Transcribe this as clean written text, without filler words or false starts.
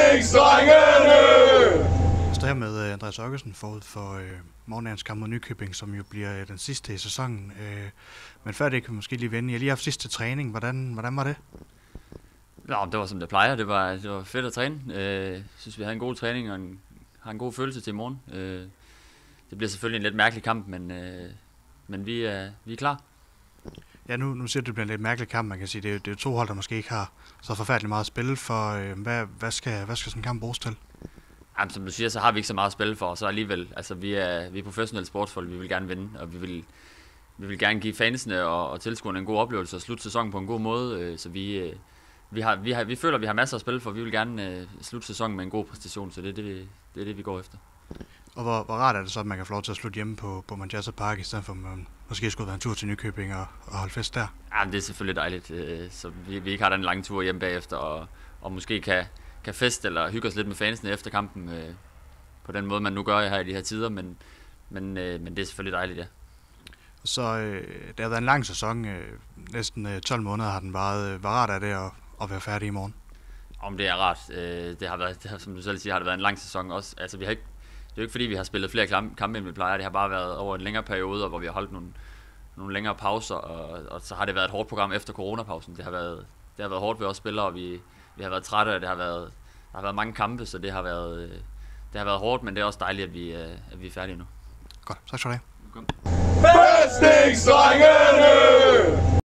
Fæstningsdrengene! Jeg står her med Andreas Okkesen forud for morgendagens kamp mod Nykøbing, som jo bliver den sidste i sæsonen. Men før det kan vi måske lige vende. Jeg har lige haft sidste træning. Hvordan var det? Ja, det var som det plejer. Det var fedt at træne. Jeg synes, vi havde en god træning og har en god følelse til i morgen. Det bliver selvfølgelig en lidt mærkelig kamp, men vi er klar. Ja, nu siger du, det bliver en lidt mærkelig kamp. Man kan sige, det er jo to hold, der måske ikke har så forfærdeligt meget at spille for. Hvad skal sådan en kamp bruges til? Jamen, som du siger, så har vi ikke så meget at spille for, og så alligevel, altså vi er professionelle sportsfolk, vi vil gerne vinde, og vi vil gerne give fansene og tilskuerne en god oplevelse og slutte sæsonen på en god måde, så vi føler, at vi har masser at spille for, vi vil gerne slutte sæsonen med en god præstation, så det er det, vi går efter. Og hvor rart er det så, at man kan få lov til at slutte hjemme på Manchester Park, i stedet for at man måske skulle være en tur til Nykøbing og holde fest der? Jamen, det er selvfølgelig dejligt, så vi ikke har den lange tur hjem bagefter, og måske kan feste eller hygge os lidt med fansene efter kampen på den måde, man nu gør her i de her tider, men det er selvfølgelig dejligt, ja. Så det har været en lang sæson, næsten 12 måneder har den varet. Hvor rart er det at være færdig i morgen? Om det er rart. Det har været, som du selv siger, har det været en lang sæson også. Altså, det er jo ikke fordi, vi har spillet flere kampe, end vi plejer. Det har bare været over en længere periode, hvor vi har holdt nogle længere pauser, og så har det været et hårdt program efter coronapausen. Det har været hårdt ved os spillere, og vi har været trætte, og der har været mange kampe, så det har været hårdt, men det er også dejligt, at vi er færdige nu. Godt, tak skal du have. Fæstningsdrengene!